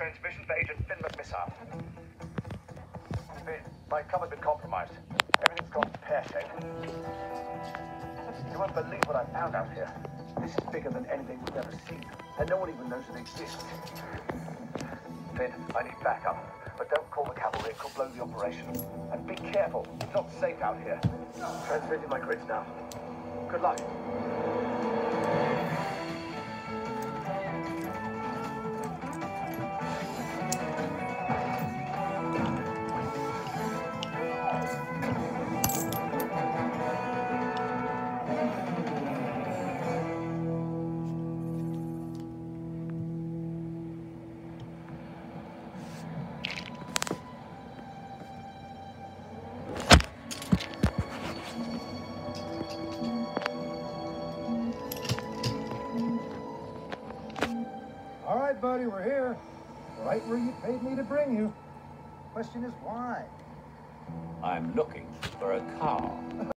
transmission for Agent Finn McMissile. Finn, my cover's been compromised. Everything's gone pear-shaped. You won't believe what I found out here. This is bigger than anything we've ever seen, and no one even knows it exists. Finn, I need backup, but don't call the cavalry. It could blow the operation. And be careful. It's not safe out here. Transmitting my grids now. Good luck. All right, buddy, we're here. Right where you paid me to bring you. Question is why? I'm looking for a car.